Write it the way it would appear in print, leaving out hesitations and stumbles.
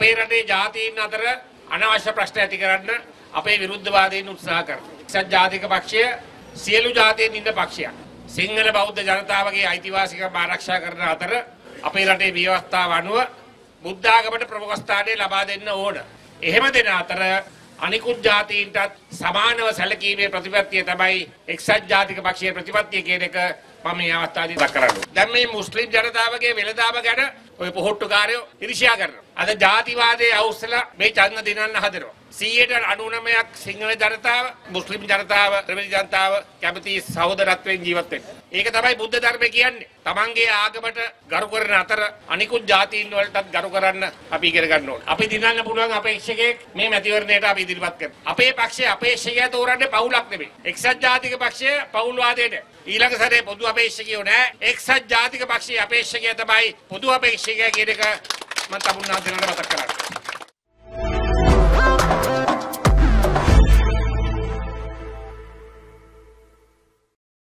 අපේ රටේ ජාතීන් අතර අනවශ්‍ය ප්‍රශ්න ඇති කරන්න අපේ විරුද්ධවාදීන් උත්සාහ කරනවා. එක්සත් ජාතික පක්ෂය සියලු ජාතීන් ඉන්න පක්ෂයක්. සිංහල බෞද්ධ ජනතාවගේ අයිතිවාසිකම් ආරක්ෂා කරන අතර අපේ රටේ ව්‍යවස්ථාව අනුව බුද්ධ ආගමට ප්‍රමුඛ ස්ථානය ලබා දෙන්න ඕන. එහෙම දෙන අතර අනිකුත් ජාතීන්ටත් සමානව සැලකීමේ ප්‍රතිපත්තිය තමයි එක්සත් ජාතික පක්ෂයේ ප්‍රතිපත්තිය කියන එක මම මේ අවස්ථාවේදී දක්වනවා. දැන් මේ මුස්ලිම් ජනතාවගේ වෙළඳාම ගැන ඔය පොහොට්ටුකාරයෝ ඉරිෂා කරනවා. අද ජාතිවාදයේ අවුස්සලා මේ ඡන්ද දිනන්න හදනවා. 99% සිංහල ජනතාව, මුස්ලිම් ජනතාව, ත්‍රිවිධ ජනතාව කැමති සහෝදරත්වයෙන් ජීවත් වෙන්න. ඒක තමයි බුද්ධ ධර්මය කියන්නේ. තමන්ගේ ආගමට ගරු කරන අතර අනිකුත් ජාතීන් වලටත් ගරු කරන්න අපි ඉගෙන ගන්න ඕනේ. අපි දිනන්න පුළුවන් අපේක්ෂකයෙක් මේ මැතිවරණයට අපි ඉදිරිපත් කරනවා. අපේ පක්ෂයේ අපේක්ෂකයා තෝරන්නේ පවුලක් නෙමෙයි. එක්සත් ජාතික පක්ෂය පවුල්වාදයට. ඊළඟ සැරේ පොදු අපේක්ෂකයෝ නෑ. එක්සත් ජාතික පක්ෂයේ අපේක්ෂකයා තමයි පොදු අපේක්ෂකයා කියන එක මම තමුන්නාන්සේලාට මතක් කරගන්නවා.